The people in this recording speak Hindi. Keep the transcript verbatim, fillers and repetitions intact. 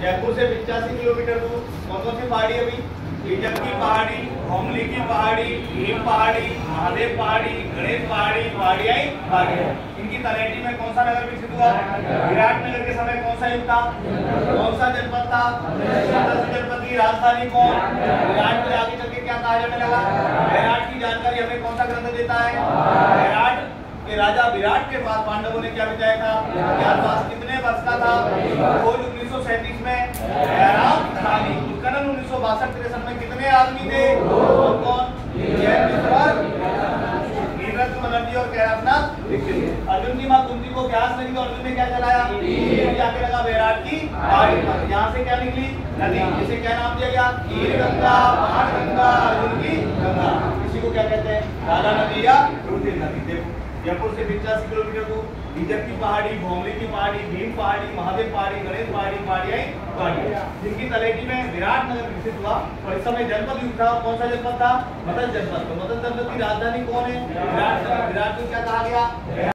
जयपुर से पिचासी किलोमीटर दूर कौन कौन सी पहाड़ी अभी? इजक की पहाड़ी, भौमली की पहाड़ी, भीम पहाड़ी, महादेव पहाड़ी, गणेश पहाड़ी, पहाड़ियाई पहाड़ी। इनकी तलहटी में कौन सा नगर विकसित हुआ? विराटनगर के समय कौन सा युग था? कौन सा जनपद था? जनपद की राजधानी कौन? विराट को आगे चल के क्या कहा जाने लगा? विराट की जानकारी हमें कौन सा ग्रंथ देता है? विराट के राजा विराट के पास पांडवों ने क्या बिताया था? ज्ञातवास कितने वर्ष का था? खोज उन्नीस सौ सैंतीस में, जयराम थानी उत्खनन उन्नीस सौ बासठ तिरसठ में कितने आदमी थे? कौन कौन? नीलरत्न बनर्जी और कैलाशनाथ दीक्षित। अर्जुन की मां कुंती को प्यास लगी तो अर्जुन ने क्या चलाया? तीर जाके लगा विराट की पहाड़ी पर। यहाँ से क्या निकली? नदी। इसे क्या नाम दिया गया? हीर गंगा, बाण गंगा, अर्जुन की गंगा। इसी को क्या कहते हैं? राधा नदी या रुधिर नदी। देखो जयपुर से पिचासी किलोमीटर दूर, इजक की पहाड़ी, भौमली की पहाड़ी, भीम पहाड़ी, महादेव पहाड़ी, गणेश पहाड़ी, पहाड़ियाई पहाड़ी, जिनकी तलहटी में विराटनगर विकसित हुआ। और इस समय जनपद युग था। कौन सा जनपद था? मगध जनपद। तो मगध जनपद की राजधानी कौन है? विराट। विराट को क्या कहा गया?